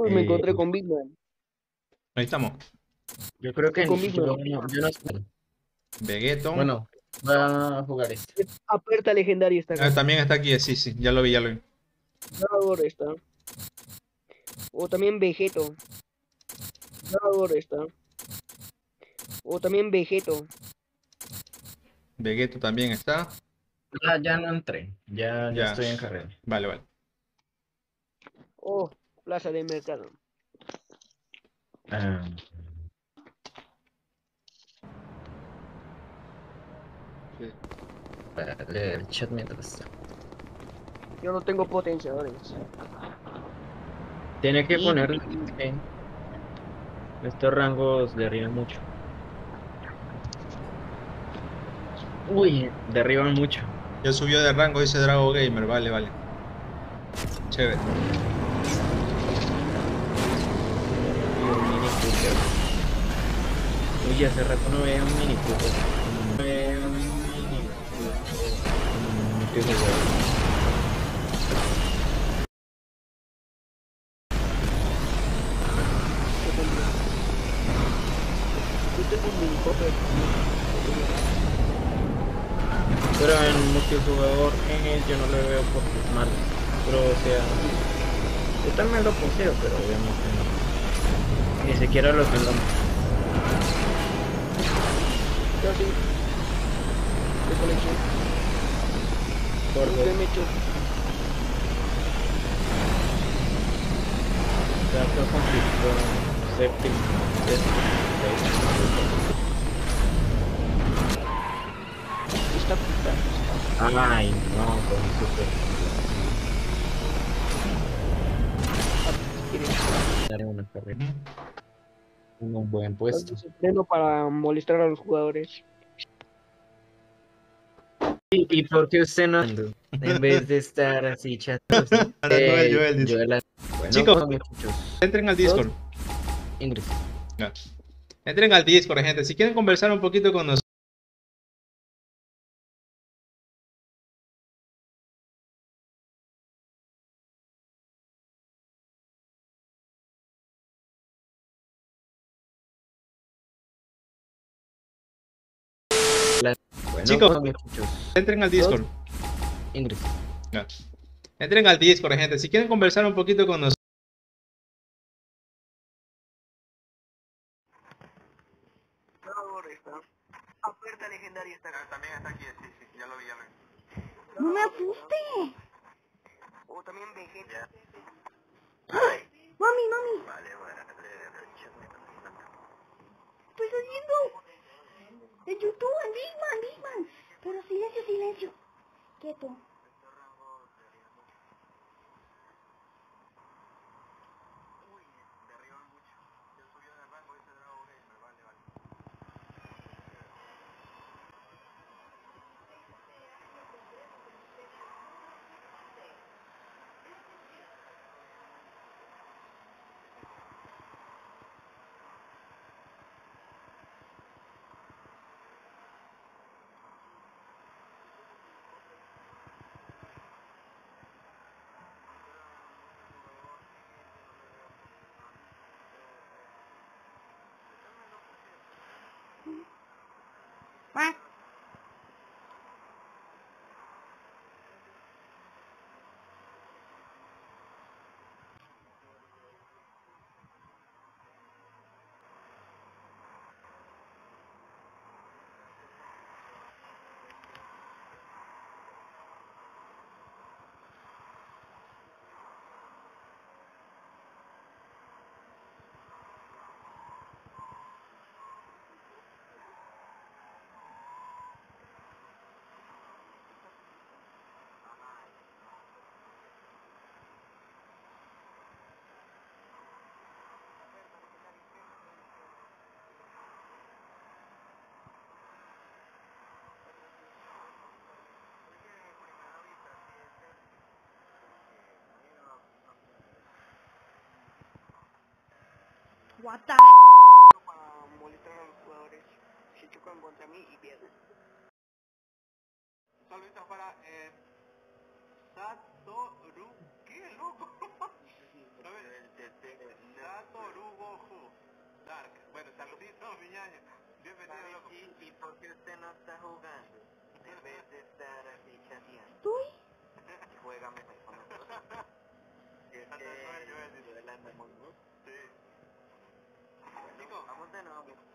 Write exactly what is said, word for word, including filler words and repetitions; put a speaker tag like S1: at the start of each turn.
S1: Uy, me
S2: Eh,
S1: encontré con Big Man.
S3: Ahí estamos.
S2: yo creo que
S1: Con Big
S2: yo,
S1: Man.
S2: no- yo no sé.
S3: Vegeto.
S2: Bueno, voy a jugar este.
S1: Aperta legendaria está
S3: Ah,
S1: acá.
S3: también está aquí, sí, sí, ya lo vi, ya lo vi.
S1: Dragor está. O también Vegeto. Dragor está. O también Vegeto.
S3: Vegeto también está.
S2: Ya, ya no entré. Ya, ya
S3: Ya.
S2: estoy en carrera.
S3: Vale, vale.
S1: O Plaza de Mercado.
S2: Ah, para leer el chat mientras.
S1: Yo no tengo potenciadores.
S2: Tiene que
S1: Y
S2: poner estos rangos derriban mucho. Uy, derriban mucho.
S3: Ya subió de rango, dice Drago Gamer, vale, vale. Chévere.
S2: Y un mini Cooper. Uy, hace rato no veía un mini Cooper. No veía un mini Cooper. Mm, qué jugador.
S1: yo tengo un mini copper.
S2: Pero en multijugador eh, yo no le veo por qué es malo. Pero o sea, yo también lo poseo, pero obviamente no. Ni siquiera lo tengo.
S1: Yo sí. De colección.
S2: Por
S1: Nunca me he hecho.
S2: tanto conflicto séptimo.
S1: Está puta.
S2: Ay, no, con super. Daré una carrera.
S3: Ujú.
S2: Un buen puesto.
S1: Freno para molestar a los jugadores.
S2: ¿Y, y por qué usted no ando? En vez de estar así chatos?
S3: Ahora no el
S2: Eh,
S3: Joel, dice.
S2: Joel, bueno,
S3: Chicos,
S2: pues, muchachos.
S3: entren al Discord.
S2: Ingrid.
S3: Ya. Entren al Discord, gente. Si quieren conversar un poquito con nosotros.
S2: Bueno,
S3: Chicos,
S2: pues, muchachos.
S3: entren al Discord.
S2: Ingrid.
S3: Ya. Entren al Discord, gente. Si quieren conversar un poquito con nosotros.
S1: Dragor está. Aperta legendaria está acá.
S3: También está aquí, sí, sí, ya lo vi, ya lo vi.
S4: ¡No me asuste!
S1: O también Vegeto.
S4: ¡Mami, mami!
S3: Vale, bueno.
S4: ¿Qué estás haciendo? En YouTube, en Big Man, Big Man. Pero silencio, silencio. Quieto. ¿Ah? What the
S1: Para molestar a los jugadores. Se chocan contra mí y pierden.
S3: Saluditos para eh, Satoru. ¿Qué loco?
S5: Víctor Hugo Dark. Bueno, saluditos, Miñaño. Bienvenido, loco.
S1: ¿Y por qué usted no está jugando? En vez de estar así chateando.
S4: ¿Estoy?
S1: Juega mejor con nosotros. Es
S5: Hasta el sueño,
S1: que...
S5: Eddie.
S1: duele andamos, ¿no?
S5: Sí. Chicos,
S1: Vamos de nuevo.